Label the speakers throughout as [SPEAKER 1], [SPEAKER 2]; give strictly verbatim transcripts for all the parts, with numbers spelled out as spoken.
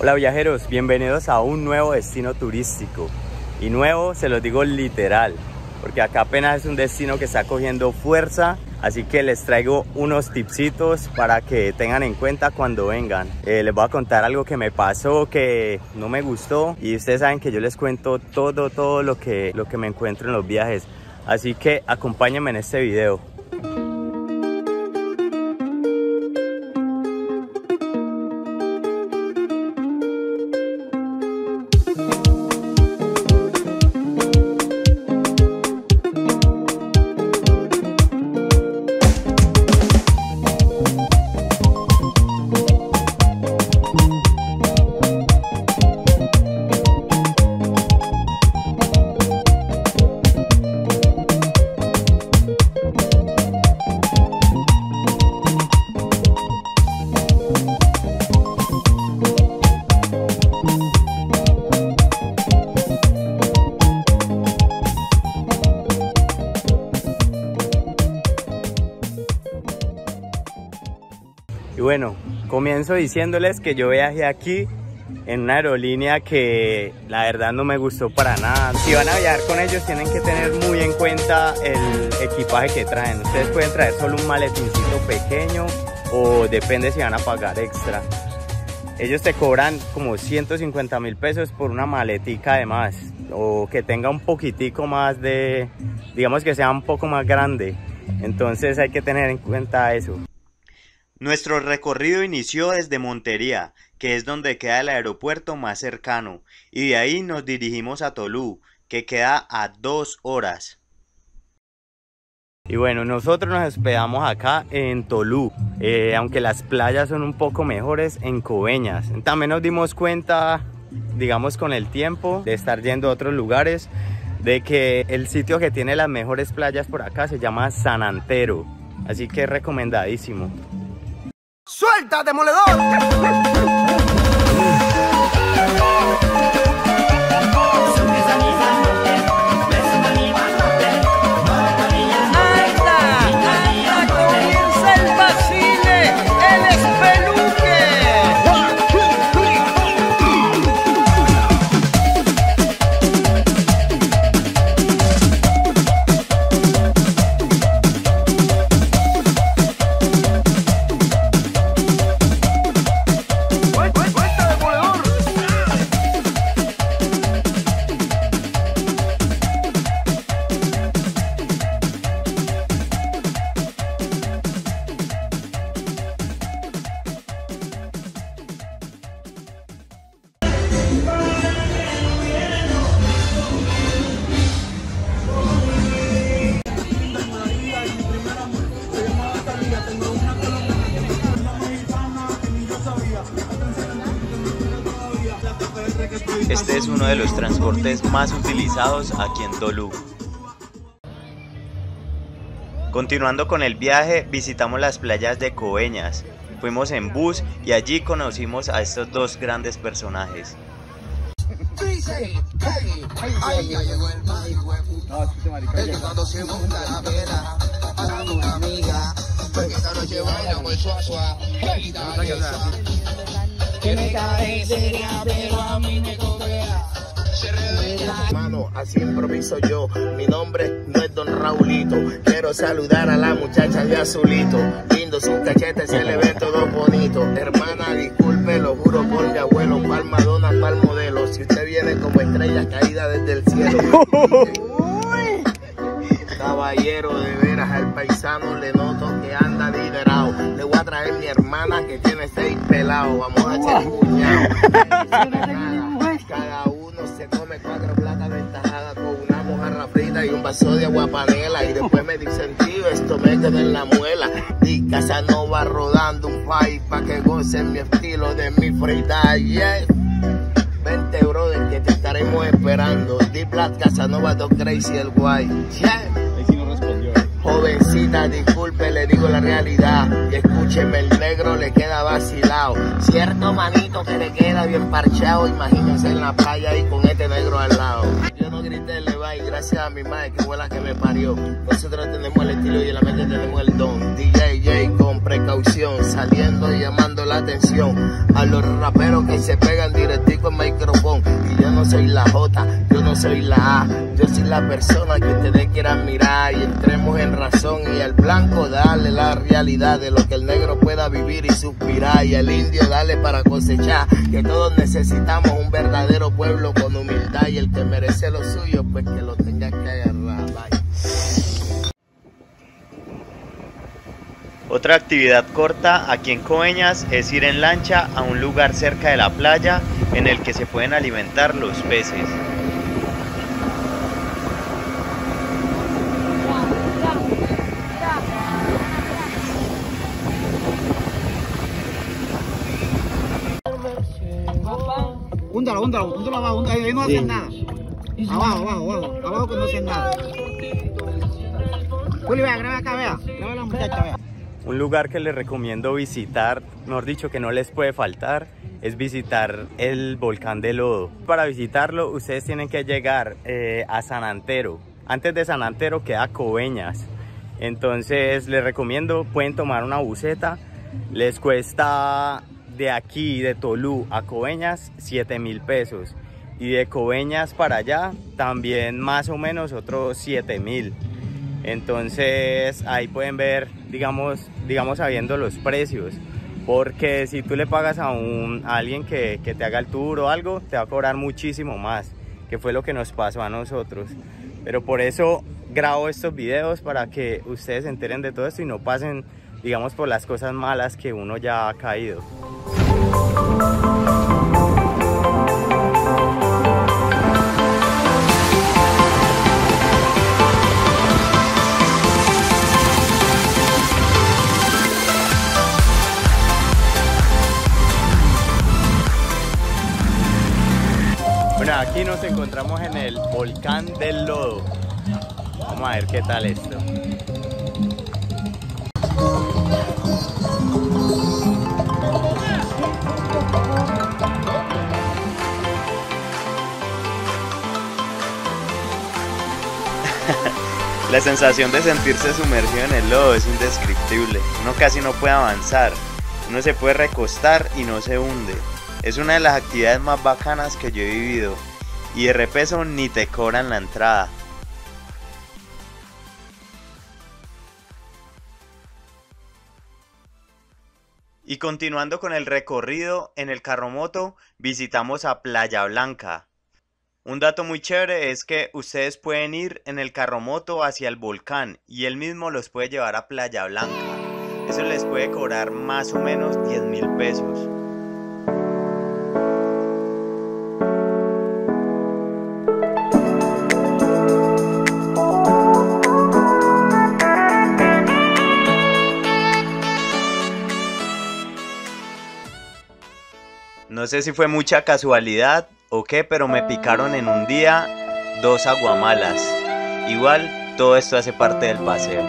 [SPEAKER 1] Hola viajeros, bienvenidos a un nuevo destino turístico. Y nuevo se los digo literal, porque acá apenas es un destino que está cogiendo fuerza. Así que les traigo unos tipsitos para que tengan en cuenta cuando vengan. eh, Les voy a contar algo que me pasó, que no me gustó. Y ustedes saben que yo les cuento todo, todo lo que, lo que me encuentro en los viajes. Así que acompáñenme en este video. Y bueno, comienzo diciéndoles que yo viajé aquí en una aerolínea que la verdad no me gustó para nada. Si van a viajar con ellos tienen que tener muy en cuenta el equipaje que traen. Ustedes pueden traer solo un maletincito pequeño o depende si van a pagar extra. Ellos te cobran como ciento cincuenta mil pesos por una maletica de más, o que tenga un poquitico más de, digamos que sea un poco más grande. Entonces hay que tener en cuenta eso. Nuestro recorrido inició desde Montería, que es donde queda el aeropuerto más cercano, y de ahí nos dirigimos a Tolú, que queda a dos horas. Y bueno, nosotros nos hospedamos acá en Tolú, eh, aunque las playas son un poco mejores en Coveñas. También nos dimos cuenta, digamos con el tiempo, de estar yendo a otros lugares, de que el sitio que tiene las mejores playas por acá se llama San Antero, así que es recomendadísimo.
[SPEAKER 2] ¡Suelta, demoledor!
[SPEAKER 1] Este es uno de los transportes más utilizados aquí en Tolú. Continuando con el viaje, visitamos las playas de Coveñas. Fuimos en bus y allí conocimos a estos dos grandes personajes.
[SPEAKER 2] Mano, así improviso yo. Mi nombre no es Don Raulito. Quiero saludar a la muchacha de azulito. Lindo sus cachetes, se le ve todo bonito. Hermana, disculpe, lo juro por mi abuelo. Pal Madonna, pal modelo. Si usted viene como estrella caída desde el cielo. Caballero, de veras, al paisano le noto que anda liderado. Le voy a traer mi hermana que tiene seis pelados. Vamos a echar un puñado. Cada uno se come cuatro platas ventajadas con una mojarra frita y un vaso de agua panela. Y después me dicen, tío, esto me queda en la muela. Di Casanova rodando un país pa' que gocen mi estilo de mi frita. Yeah. Vente, brother, que te estaremos esperando. Di Black Casanova, dos crazy el guay. Yeah. Jovencita, disculpe, le digo la realidad. Y escúcheme, el negro le queda vacilado. Cierto manito que le queda bien parchado. Imagínense en la playa y con este negro al lado. Yo no grité, le va, y gracias a mi madre que fue la que me parió. Nosotros tenemos el estilo y en la mente tenemos el don. D J J con precaución, saliendo y llamando la la atención a los raperos que se pegan directico en micrófono. Y yo no soy la J, yo no soy la A, yo soy la persona que ustedes quieran mirar. Y entremos en razón y al blanco darle la realidad de lo que el negro pueda vivir y suspirar. Y al indio darle para cosechar, que todos necesitamos un verdadero pueblo con humildad. Y el que merece lo suyo, pues que lo tenga que agarrar. Bye.
[SPEAKER 1] Otra actividad corta aquí en Coveñas es ir en lancha a un lugar cerca de la playa en el que se pueden alimentar los peces.
[SPEAKER 3] Húndalo, húndalo, húndalo abajo, húndalo, ahí no hacen nada. Abajo, abajo, abajo, abajo que no hacen nada. Juli, vea, graba acá, vea, graba a la muchacha, vea.
[SPEAKER 1] Un lugar que les recomiendo visitar, mejor dicho que no les puede faltar, es visitar el volcán de Lodo. Para visitarlo ustedes tienen que llegar eh, a San Antero. Antes de San Antero queda Coveñas. Entonces les recomiendo, pueden tomar una buseta. Les cuesta de aquí, de Tolú a Coveñas, siete mil pesos. Y de Coveñas para allá también más o menos otros siete mil. Entonces ahí pueden ver, digamos, digamos sabiendo los precios, porque si tú le pagas a, un, a alguien que, que te haga el tour o algo, te va a cobrar muchísimo más, que fue lo que nos pasó a nosotros. Pero por eso grabo estos videos, para que ustedes se enteren de todo esto y no pasen, digamos, por las cosas malas que uno ya ha caído. Bueno, aquí nos encontramos en el volcán del Lodo. Vamos a ver qué tal esto. La sensación de sentirse sumergido en el lodo es indescriptible. Uno casi no puede avanzar, uno se puede recostar y no se hunde. Es una de las actividades más bacanas que yo he vivido, y de repeso ni te cobran la entrada. Y continuando con el recorrido, en el carromoto visitamos a Playa Blanca. Un dato muy chévere es que ustedes pueden ir en el carromoto hacia el volcán y él mismo los puede llevar a Playa Blanca. Eso les puede cobrar más o menos diez mil pesos. No sé si fue mucha casualidad o qué, pero me picaron en un día dos aguamalas. Igual, todo esto hace parte del paseo.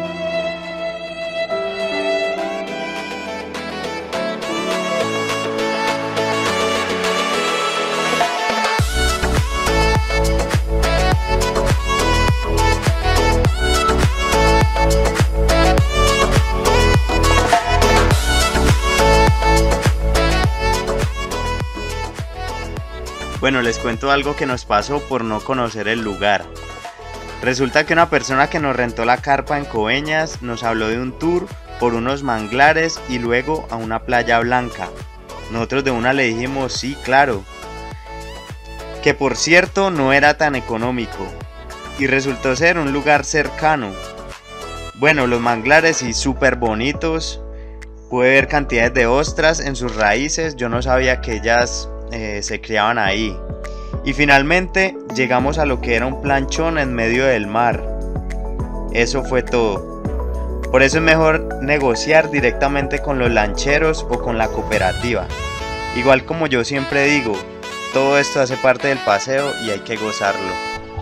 [SPEAKER 1] Bueno, les cuento algo que nos pasó por no conocer el lugar. Resulta que una persona que nos rentó la carpa en Coveñas nos habló de un tour por unos manglares y luego a una playa blanca. Nosotros de una le dijimos sí, claro. Que por cierto no era tan económico y resultó ser un lugar cercano. Bueno, los manglares sí súper bonitos. Pude ver cantidades de ostras en sus raíces, yo no sabía que ellas Eh, se criaban ahí. Y finalmente llegamos a lo que era un planchón en medio del mar. Eso fue todo. Por eso es mejor negociar directamente con los lancheros o con la cooperativa. Igual como yo siempre digo, todo esto hace parte del paseo y hay que gozarlo.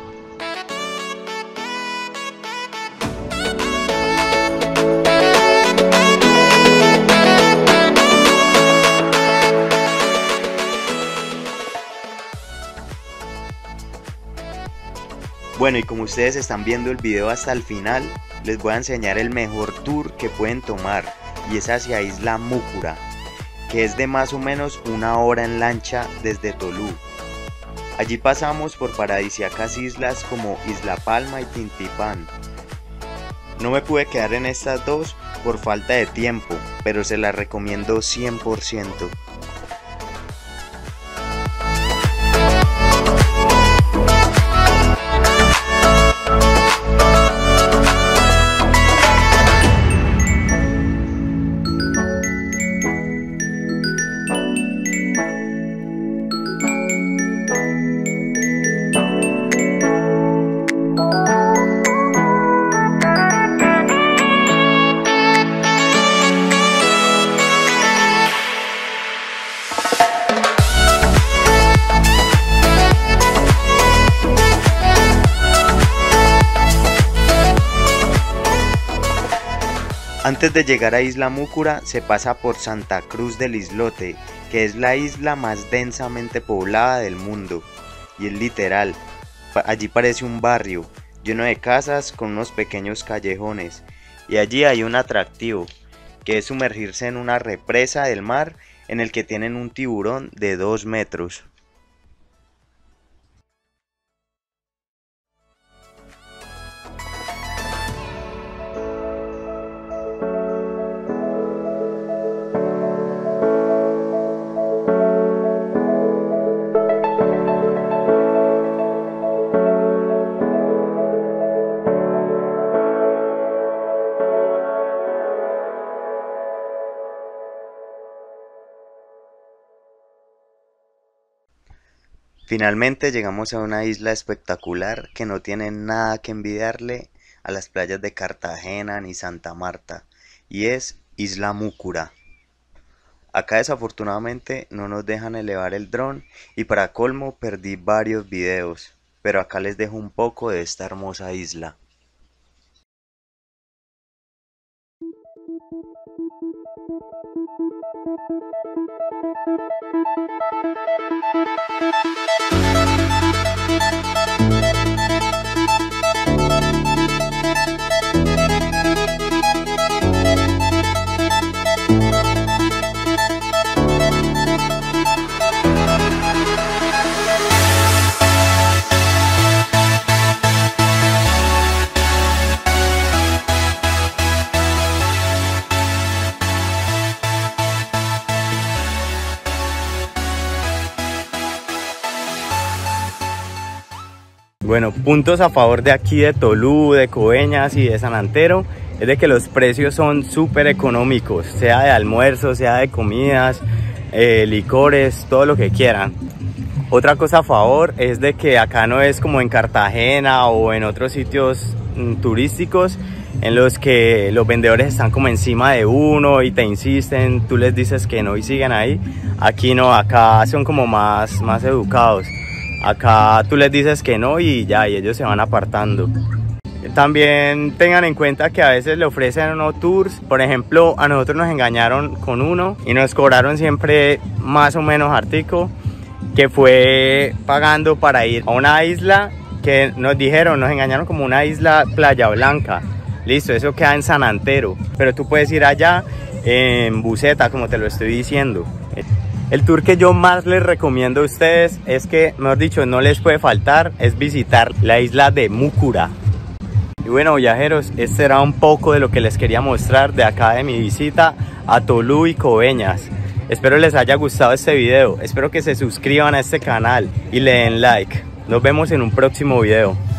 [SPEAKER 1] Bueno, y como ustedes están viendo el video hasta el final, les voy a enseñar el mejor tour que pueden tomar, y es hacia Isla Múcura. que es de más o menos una hora en lancha desde Tolú. Allí pasamos por paradisíacas islas como Isla Palma y Tintipán. No me pude quedar en estas dos por falta de tiempo, pero se las recomiendo cien por ciento. Antes de llegar a Isla Múcura se pasa por Santa Cruz del Islote, que es la isla más densamente poblada del mundo. Y es literal, allí parece un barrio, lleno de casas con unos pequeños callejones. Y allí hay un atractivo, que es sumergirse en una represa del mar en el que tienen un tiburón de dos metros. Finalmente llegamos a una isla espectacular que no tiene nada que envidiarle a las playas de Cartagena ni Santa Marta, y es Isla Múcura. Acá desafortunadamente no nos dejan elevar el dron y para colmo perdí varios videos, pero acá les dejo un poco de esta hermosa isla. Bueno, puntos a favor de aquí de Tolú, de Coveñas y de San Antero es de que los precios son súper económicos, sea de almuerzo, sea de comidas, eh, licores, todo lo que quieran. Otra cosa a favor es de que acá no es como en Cartagena o en otros sitios mm, turísticos en los que los vendedores están como encima de uno y te insisten, tú les dices que no y siguen ahí. Aquí no, acá son como más, más educados. Acá tú les dices que no y ya, y ellos se van apartando. También tengan en cuenta que a veces le ofrecen unos tours. Por ejemplo, a nosotros nos engañaron con uno y nos cobraron siempre más o menos artico, que fue pagando para ir a una isla que nos dijeron, nos engañaron como una isla Playa Blanca. Listo, eso queda en San Antero, pero tú puedes ir allá en buseta, como te lo estoy diciendo. El tour que yo más les recomiendo a ustedes es que, mejor dicho, no les puede faltar, es visitar la isla de Múcura. Y bueno, viajeros, este era un poco de lo que les quería mostrar de acá de mi visita a Tolú y Coveñas. Espero les haya gustado este video, espero que se suscriban a este canal y le den like. Nos vemos en un próximo video.